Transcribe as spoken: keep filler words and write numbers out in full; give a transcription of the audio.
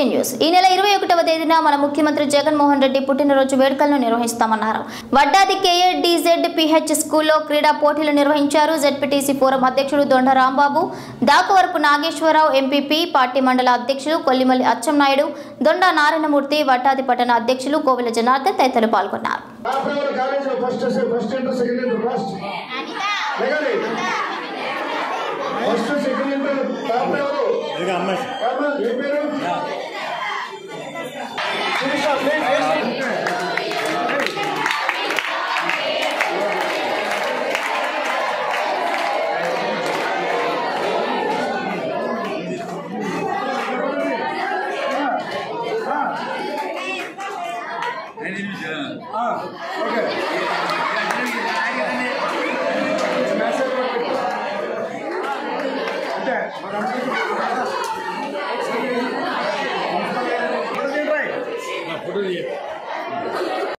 News ఈ నెల ఇరవై ఒకటవ తేదీన మన ముఖ్యమంత్రి జగన్మోహన్ రెడ్డి పుట్టినరోజు వేడుకలను నిర్వహిస్తామన్నారు. వడ్డాది కేఏడీజెడ్ పిహెచ్ స్కూల్లో క్రీడా పోటీలు నిర్వహించారు. జెడ్పీటీసీ ఫోరం అధ్యక్షుడు దొండ రాంబాబు, దాకవరపు నాగేశ్వరరావు, ఎంపీపీ పార్టీ మండల అధ్యక్షులు కొల్లిమల్లి అచ్చెన్నాయుడు, దొండ నారాయణమూర్తి, వడ్డాది పట్టణ అధ్యక్షులు కోవెల జనార్దన్ తదితరులు పాల్గొన్నారు. Okay.